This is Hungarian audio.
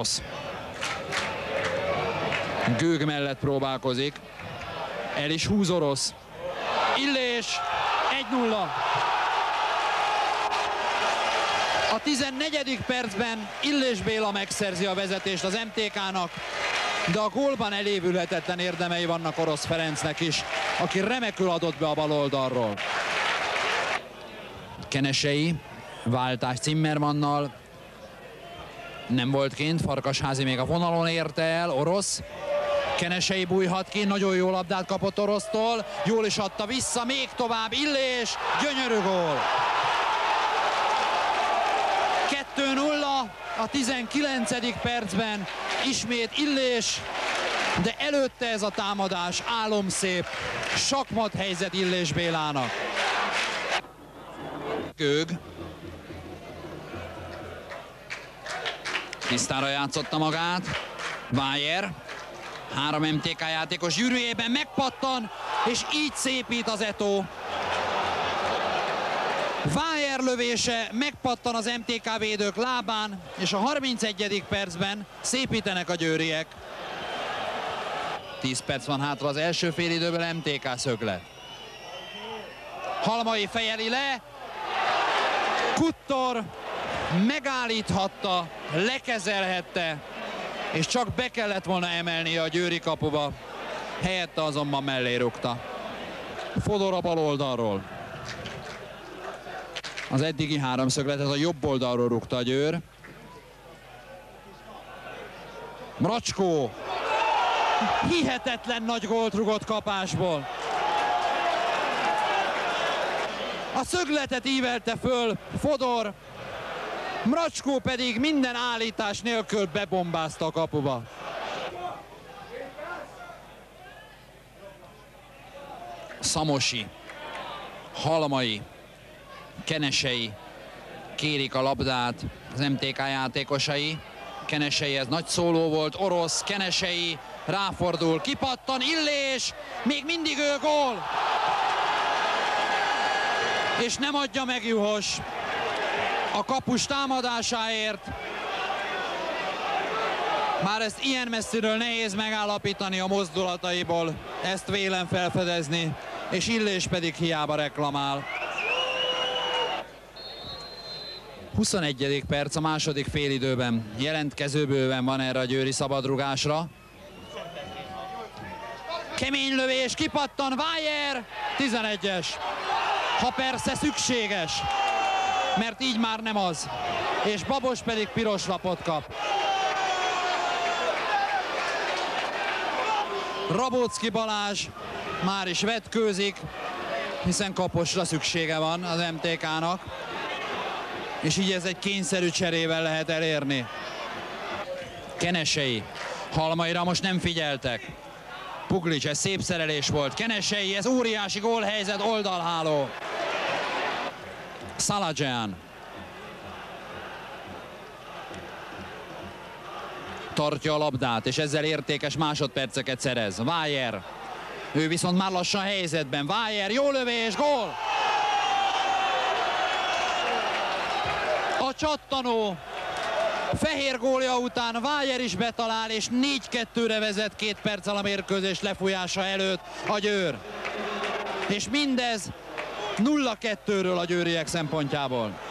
Orosz. Gőg mellett próbálkozik. El is húz Orosz. Illés. 1-0. A 14. percben Illés Béla megszerzi a vezetést az MTK-nak, de a gólban elévülhetetlen érdemei vannak Orosz Ferencnek is, aki remekül adott be a bal oldalról. Kenesei, váltás Zimmermannnal. Nem volt kint, Farkasházi még a vonalon érte el, Orosz. Kenesei bújhat ki, nagyon jó labdát kapott Orosztól, jól is adta vissza, még tovább, Illés, gyönyörű gól! 2-0 a 19. percben, ismét Illés, de előtte ez a támadás álomszép, sakmat helyzet Illés Bélának. Gőg. Tisztára játszotta magát, Vájer. 3 MTK játékos gyűrűjében megpattan, és így szépít az Eto. Vájer lövése megpattan az MTK védők lábán, és a 31. percben szépítenek a győriek. 10 perc van hátra az első félidőből, MTK szöglet. Halmai fejeli le, Kuttor megállíthatta, lekezelhette, és csak be kellett volna emelnie a győri kapuba, helyette azonban mellé rúgta. Fodor a bal oldalról. Az eddigi háromszögletet a jobb oldalról rúgta a Győr. Mracskó hihetetlen nagy gólt rúgott kapásból. A szögletet ívelte föl Fodor, Mracskó pedig minden állítás nélkül bebombázta a kapuba. Szamosi, Halmai, Kenesei kérik a labdát, az MTK játékosai. Kenesei, ez nagy szóló volt, Orosz, Kenesei ráfordul, kipattan, Illés, még mindig ő, gól! És nem adja meg Juhos a kapus támadásáért. Már ezt ilyen messziről nehéz megállapítani a mozdulataiból, ezt vélem felfedezni, és Illés pedig hiába reklamál. 21. perc a második félidőben. Jelentkező bőven van erre a győri szabadrugásra. Kemény lövés, kipattan, Vájer, 11-es. Ha persze szükséges, mert így már nem az. És Babos pedig piros lapot kap. Rabóczki Balázs már is vetkőzik, hiszen kaposra szüksége van az MTK-nak. És így ez egy kényszerű cserével lehet elérni. Kenesei, Halmaira most nem figyeltek. Puglic, ez szép szerelés volt. Kenesei, ez óriási gólhelyzet, oldalháló. Szaladzsán. Tartja a labdát, és ezzel értékes másodperceket szerez. Vájer. Ő viszont már lassan helyzetben. Vájer, jó lövés, gól! A csattanó fehér gólja után Vájer is betalál, és 4-2-re vezet 2 perccel a mérkőzés lefújása előtt a Győr. És mindez 0-2-ről a győriek szempontjából.